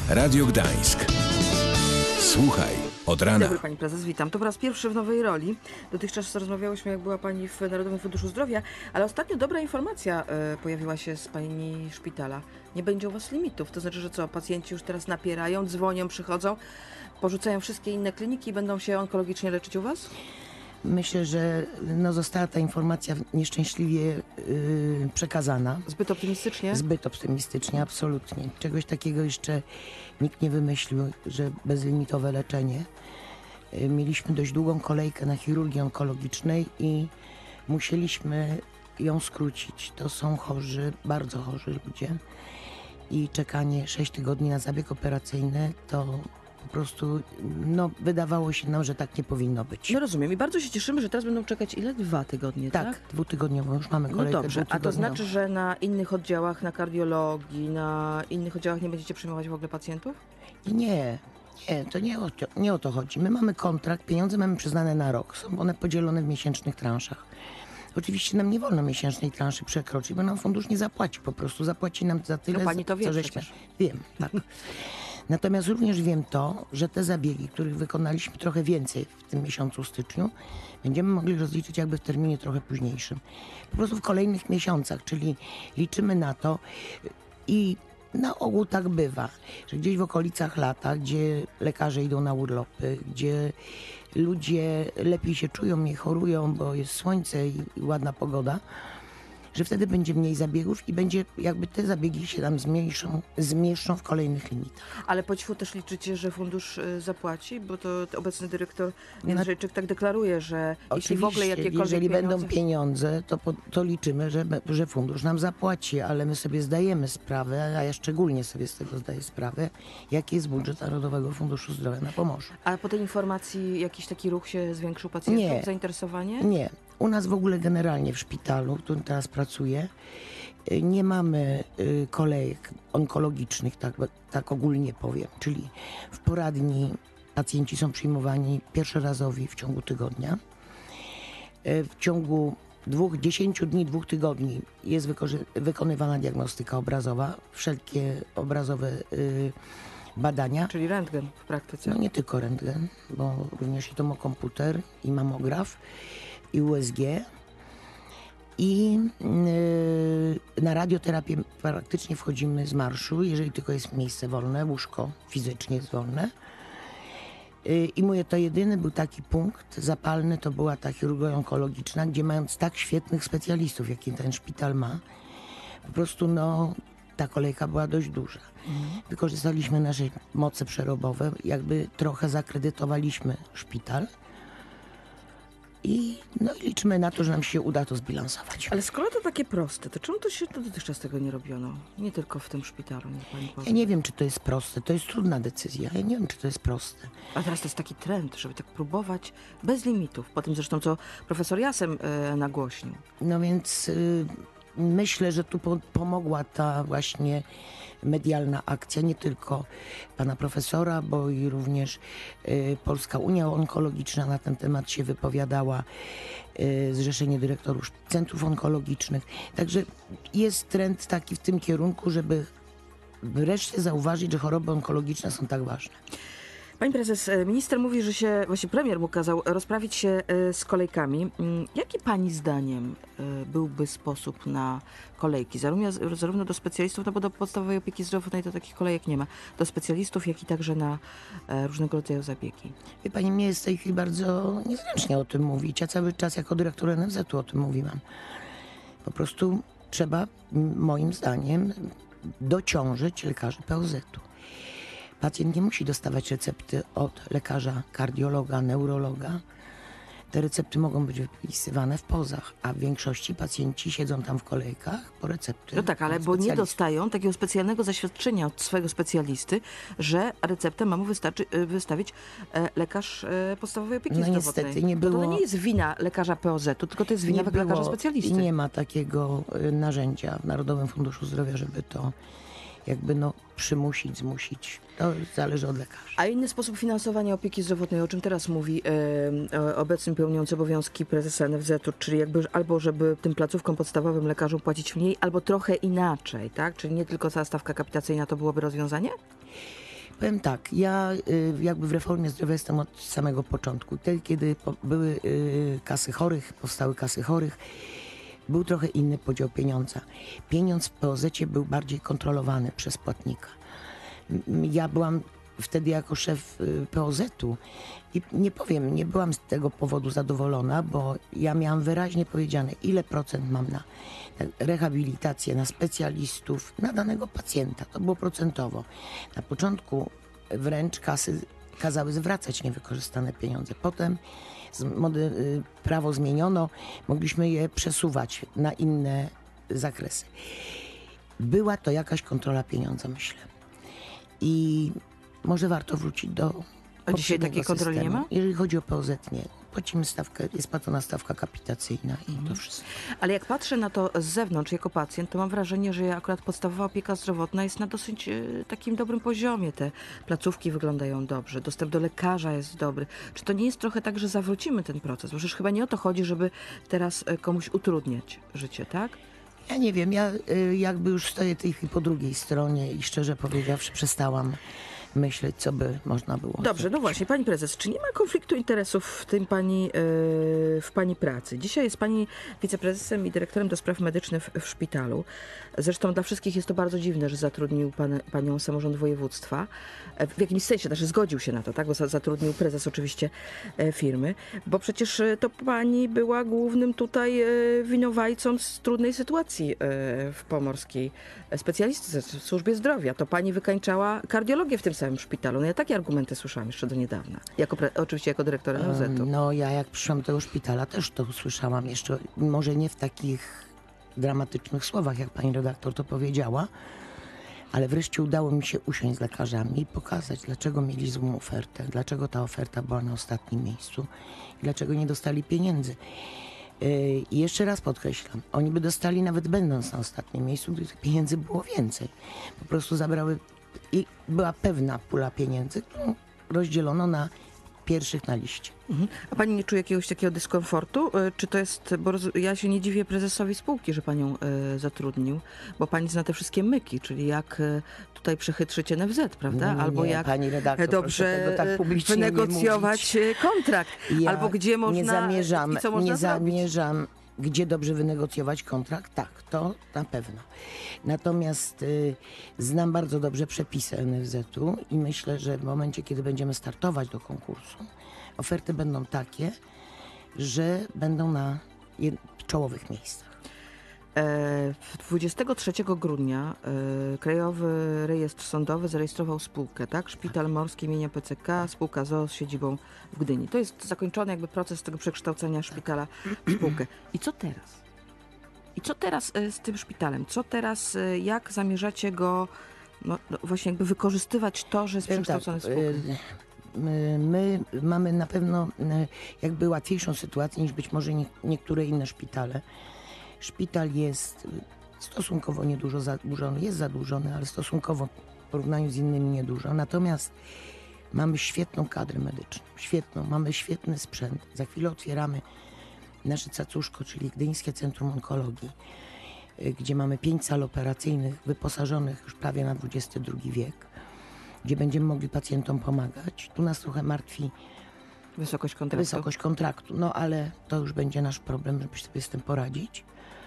Radio Gdańsk. Słuchaj od rana. Dobry, pani prezes, witam. To po raz pierwszy w nowej roli. Dotychczas rozmawiałyśmy, jak była pani w Narodowym Funduszu Zdrowia, ale ostatnio dobra informacja pojawiła się z pani szpitala. Nie będzie u was limitów. To znaczy, że co, pacjenci już teraz napierają, dzwonią, przychodzą, porzucają wszystkie inne kliniki i będą się onkologicznie leczyć u was? Myślę, że została ta informacja nieszczęśliwie przekazana. Zbyt optymistycznie? Zbyt optymistycznie, absolutnie. Czegoś takiego jeszcze nikt nie wymyślił, że bezlimitowe leczenie. Mieliśmy dość długą kolejkę na chirurgii onkologicznej i musieliśmy ją skrócić. To są chorzy, bardzo chorzy ludzie i czekanie 6 tygodni na zabieg operacyjny to po prostu, wydawało się nam, że tak nie powinno być. No rozumiem i bardzo się cieszymy, że teraz będą czekać ile? 2 tygodnie, tak? Tak, dwutygodniową, już mamy kolejkę. No dobrze, a to znaczy, że na innych oddziałach, na kardiologii, na innych oddziałach nie będziecie przyjmować w ogóle pacjentów? Nie, to nie o to chodzi. My mamy kontrakt, pieniądze mamy przyznane na rok. Są one podzielone w miesięcznych transzach. Oczywiście nam nie wolno miesięcznej transzy przekroczyć, bo nam fundusz nie zapłaci. Po prostu zapłaci nam za tyle, No pani to wie co żeśmy... przecież. Wiem, tak. Natomiast również wiem to, że te zabiegi, których wykonaliśmy trochę więcej w tym miesiącu styczniu, będziemy mogli rozliczyć jakby w terminie trochę późniejszym. Po prostu w kolejnych miesiącach, czyli liczymy na to i na ogół tak bywa, że gdzieś w okolicach lata, gdzie lekarze idą na urlopy, gdzie ludzie lepiej się czują, mniej chorują, bo jest słońce i ładna pogoda, że wtedy będzie mniej zabiegów i będzie jakby te zabiegi się tam zmieszczą w kolejnych limitach. Ale po cichu też liczycie, że fundusz zapłaci? Bo to obecny dyrektor Jędrzejczyk tak deklaruje, że jeśli w ogóle jakiekolwiek jeżeli pieniądze... będą pieniądze, to liczymy, że fundusz nam zapłaci, ale my sobie zdajemy sprawę, a ja szczególnie sobie z tego zdaję sprawę, jaki jest budżet Narodowego Funduszu Zdrowia na Pomorzu. A po tej informacji jakiś taki ruch się zwiększył pacjentów? Nie. Zainteresowanie? Nie. U nas w ogóle generalnie w szpitalu, w którym teraz pracuję, nie mamy kolejek onkologicznych, tak ogólnie powiem. Czyli w poradni pacjenci są przyjmowani pierwszorazowi w ciągu tygodnia. W ciągu 10 dni, 2 tygodni jest wykonywana diagnostyka obrazowa, wszelkie obrazowe badania. Czyli rentgen w praktyce. No nie tylko rentgen, bo również i tomokomputer, i mamograf, i USG. I na radioterapię praktycznie wchodzimy z marszu, jeżeli tylko jest miejsce wolne, łóżko fizycznie jest wolne. I mówię, to jedyny był taki punkt zapalny, to była ta chirurgia onkologiczna, gdzie mając tak świetnych specjalistów, jaki ten szpital ma, po prostu ta kolejka była dość duża. Wykorzystaliśmy nasze moce przerobowe, jakby trochę zakredytowaliśmy szpital i liczymy na to, że nam się uda to zbilansować. Ale skoro to takie proste, to czemu to dotychczas tego nie robiono? Nie tylko w tym szpitalu, niech pani powie. Ja nie wiem, czy to jest proste. To jest trudna decyzja. Ja nie wiem, czy to jest proste. A teraz to jest taki trend, żeby tak próbować bez limitów. Po tym zresztą, co profesor Jasem nagłośnił. No więc myślę, że tu pomogła ta właśnie medialna akcja, nie tylko pana profesora, bo i również Polska Unia Onkologiczna na ten temat się wypowiadała, Zrzeszenie Dyrektorów Centrów Onkologicznych. Także jest trend taki w tym kierunku, żeby wreszcie zauważyć, że choroby onkologiczne są tak ważne. Pani prezes, minister mówi, że właśnie premier mu kazał rozprawić się z kolejkami. Jaki pani zdaniem byłby sposób na kolejki? Zarówno do specjalistów, bo do podstawowej opieki zdrowotnej to takich kolejek nie ma. Do specjalistów, jak i także na różnego rodzaju zabiegi. Wie pani, mnie jest w tej chwili bardzo niezręcznie o tym mówić. Ja cały czas jako dyrektor NFZ-u o tym mówiłam. Po prostu trzeba, moim zdaniem, dociążyć lekarzy POZ-u. Pacjent nie musi dostawać recepty od lekarza, kardiologa, neurologa. Te recepty mogą być wypisywane w POZ-ach, a w większości pacjenci siedzą tam w kolejkach po recepty. No tak, ale bo nie dostają takiego specjalnego zaświadczenia od swojego specjalisty, że receptę ma mu wystawić lekarz podstawowej opieki zdrowotnej. Niestety nie było. To nie jest wina lekarza POZ-u, tylko to jest wina lekarza specjalisty. I nie ma takiego narzędzia w Narodowym Funduszu Zdrowia, żeby to przymusić, zmusić. To zależy od lekarzy. A inny sposób finansowania opieki zdrowotnej, o czym teraz mówi obecny pełniący obowiązki prezesa NFZ-u, czyli albo żeby tym placówkom podstawowym lekarzom płacić mniej, albo trochę inaczej, tak? Czyli nie tylko cała stawka kapitacyjna to byłoby rozwiązanie? Powiem tak, ja jakby w reformie zdrowia jestem od samego początku. Wtedy, kiedy były kasy chorych, powstały kasy chorych, był trochę inny podział pieniądza. Pieniądz w POZ-cie był bardziej kontrolowany przez płatnika. Ja byłam wtedy jako szef POZ-u i nie powiem, nie byłam z tego powodu zadowolona, bo ja miałam wyraźnie powiedziane, ile procent mam na rehabilitację, na specjalistów, na danego pacjenta. To było procentowo. Na początku wręcz kasy kazały zwracać niewykorzystane pieniądze. Potem prawo zmieniono, mogliśmy je przesuwać na inne zakresy. Była to jakaś kontrola pieniądza, myślę. I może warto wrócić do A dzisiaj poprzedniego takiej kontroli systemu. nie ma? Jeżeli chodzi o POZ, nie. Płacimy stawkę, jest płacona stawka kapitacyjna i to wszystko. Ale jak patrzę na to z zewnątrz jako pacjent, to mam wrażenie, że akurat podstawowa opieka zdrowotna jest na dosyć takim dobrym poziomie. Te placówki wyglądają dobrze, dostęp do lekarza jest dobry. Czy to nie jest trochę tak, że zawrócimy ten proces? Bo przecież chyba nie o to chodzi, żeby teraz komuś utrudniać życie, tak? Ja nie wiem, ja jakby już stoję tej chwili po drugiej stronie i szczerze powiedziawszy przestałam myśleć, co by można było Dobrze, no zrobić. właśnie, pani prezes, czy nie ma konfliktu interesów w tym w pani pracy? Dzisiaj jest pani wiceprezesem i dyrektorem do spraw medycznych w szpitalu. Zresztą dla wszystkich jest to bardzo dziwne, że zatrudnił panią samorząd województwa. W jakimś sensie, znaczy zgodził się na to, tak? Bo zatrudnił prezes oczywiście firmy, bo przecież to pani była głównym tutaj winowajcą z trudnej sytuacji w pomorskiej specjalistyce w służbie zdrowia. To pani wykańczała kardiologię w tym samym szpitalu. No ja takie argumenty słyszałam jeszcze do niedawna. Oczywiście jako dyrektor NFZ-u. No ja jak przyszłam do tego szpitala też to usłyszałam jeszcze, może nie w takich dramatycznych słowach, jak pani redaktor to powiedziała, ale wreszcie udało mi się usiąść z lekarzami i pokazać, dlaczego mieli złą ofertę, dlaczego ta oferta była na ostatnim miejscu i dlaczego nie dostali pieniędzy. I jeszcze raz podkreślam, oni by dostali nawet będąc na ostatnim miejscu, gdy tych pieniędzy było więcej. Po prostu zabrały i była pewna pula pieniędzy, którą rozdzielono na pierwszych na liście. A pani nie czuje jakiegoś takiego dyskomfortu? Czy to jest, bo ja się nie dziwię prezesowi spółki, że panią zatrudnił, bo pani zna te wszystkie myki, czyli jak tutaj przechytrzyć NFZ, prawda? Nie, Albo nie, jak pani redaktor, proszę dobrze tego tak publicznie nie wynegocjować kontrakt. Ja Albo gdzie można nie zamierzam, i co można nie zrobić. zamierzam, gdzie dobrze wynegocjować kontrakt, tak, to na pewno. Natomiast znam bardzo dobrze przepisy NFZ-u i myślę, że w momencie, kiedy będziemy startować do konkursu, oferty będą takie, że będą na czołowych miejscach. 23 grudnia Krajowy Rejestr Sądowy zarejestrował spółkę, tak? Szpital Morski imienia PCK, spółka ZOO z siedzibą w Gdyni. To jest zakończony jakby proces tego przekształcenia szpitala w spółkę. I co teraz? I co teraz z tym szpitalem? Co teraz, jak zamierzacie go właśnie jakby wykorzystywać to, że jest przekształcony w spółkę? My mamy na pewno jakby łatwiejszą sytuację niż być może niektóre inne szpitale. Szpital jest stosunkowo niedużo zadłużony, jest zadłużony, ale stosunkowo w porównaniu z innymi niedużo. Natomiast mamy świetną kadrę medyczną, świetną, mamy świetny sprzęt. Za chwilę otwieramy nasze cacuszko, czyli Gdyńskie Centrum Onkologii, gdzie mamy 5 sal operacyjnych wyposażonych już prawie na XXI wiek, gdzie będziemy mogli pacjentom pomagać. Tu nas trochę martwi wysokość kontraktu, no ale to już będzie nasz problem, żeby sobie z tym poradzić.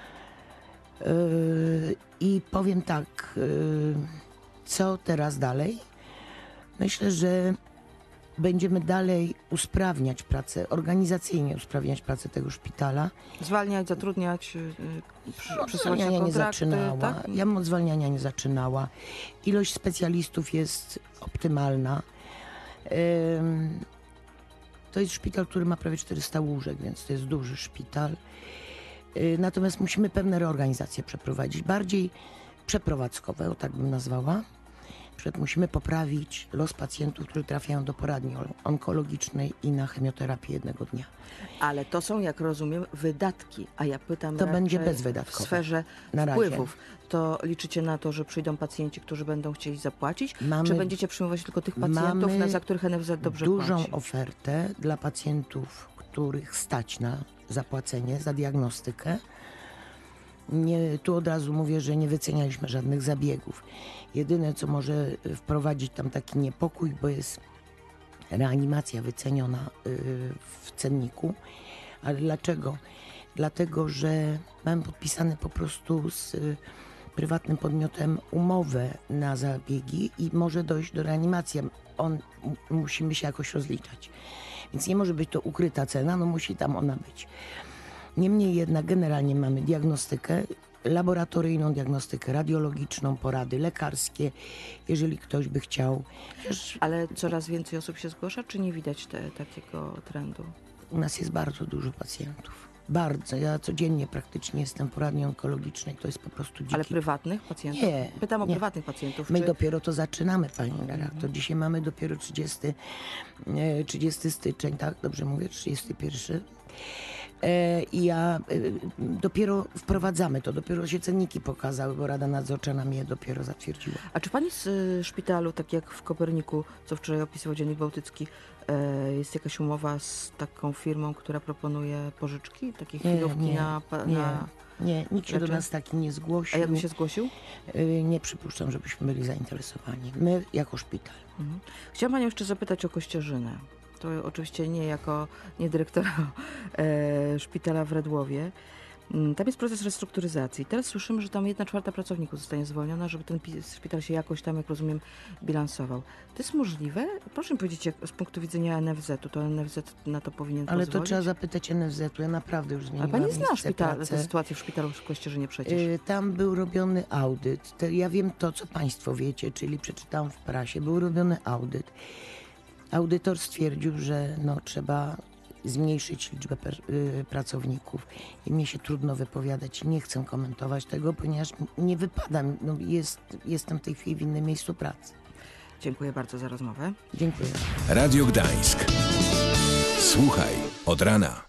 I powiem tak, co teraz dalej? Myślę, że będziemy dalej usprawniać pracę, organizacyjnie usprawniać pracę tego szpitala. Zwalniać, zatrudniać, przesyłać Zwalniania nie kontrakty, zaczynała. tak? Ja bym od zwalniania nie zaczynała. Ilość specjalistów jest optymalna. To jest szpital, który ma prawie 400 łóżek, więc to jest duży szpital. Natomiast musimy pewne reorganizacje przeprowadzić, bardziej przeprowadzkowe, o tak bym nazwała. Na przykład musimy poprawić los pacjentów, którzy trafiają do poradni onkologicznej i na chemioterapię jednego dnia. Ale to są, jak rozumiem, wydatki, a ja pytam To raczej będzie bezwydatkowe. w sferze Na razie. wpływów. To liczycie na to, że przyjdą pacjenci, którzy będą chcieli zapłacić? Mamy- Czy będziecie przyjmować tylko tych pacjentów, za których NFZ dobrze dużą płaci? ofertę dla pacjentów, których stać na zapłacenie za diagnostykę. Tu od razu mówię, że nie wycenialiśmy żadnych zabiegów. Jedyne, co może wprowadzić tam taki niepokój, bo jest reanimacja wyceniona w cenniku. Ale dlaczego? Dlatego, że mamy podpisane po prostu z prywatnym podmiotem umowę na zabiegi i może dojść do reanimacji. Musimy się jakoś rozliczać. Więc nie może być to ukryta cena, no musi tam ona być. Niemniej jednak generalnie mamy diagnostykę, laboratoryjną diagnostykę radiologiczną, porady lekarskie, jeżeli ktoś by chciał. Ale coraz więcej osób się zgłasza, czy nie widać takiego trendu? U nas jest bardzo dużo pacjentów. Bardzo. Ja codziennie praktycznie jestem w poradni onkologicznej. To jest po prostu dziki. Ale prywatnych pacjentów? Nie. Pytam o nie. prywatnych pacjentów. My czy... dopiero to zaczynamy, pani redaktor. Dzisiaj mamy dopiero 30 styczeń, tak? Dobrze mówię? 31. I dopiero wprowadzamy to, dopiero się cenniki pokazały, bo Rada Nadzorcza nam je dopiero zatwierdziła. A czy pani z szpitalu, tak jak w Koperniku, co wczoraj opisywał Dziennik Bałtycki, jest jakaś umowa z taką firmą, która proponuje pożyczki, takie chwilówki na... Nie, nikt się do Znaczy? nas taki nie zgłosił. A jakby się zgłosił? Nie przypuszczam, żebyśmy byli zainteresowani. My jako szpital. Mhm. Chciałam panią jeszcze zapytać o Kościerzynę. To oczywiście nie dyrektora szpitala w Redłowie. Tam jest proces restrukturyzacji. Teraz słyszymy, że tam 1/4 pracowników zostanie zwolniona, żeby ten szpital się jakoś tam, jak rozumiem, bilansował. To jest możliwe? Proszę mi powiedzieć, jak z punktu widzenia NFZ-u, to NFZ na to powinien Ale pozwolić? to trzeba zapytać NFZ-u. Ja naprawdę już Ale zmieniłam pani zna miejsce tę pracy. sytuację w szpitalu w Kościerzynie przecież. Tam był robiony audyt. Ja wiem to, co państwo wiecie, czyli przeczytałam w prasie. Był robiony audyt. Audytor stwierdził, że trzeba zmniejszyć liczbę pracowników. I mnie się trudno wypowiadać. Nie chcę komentować tego, ponieważ nie wypadam. Jestem w tej chwili w innym miejscu pracy. Dziękuję bardzo za rozmowę. Dziękuję. Radio Gdańsk. Słuchaj od rana.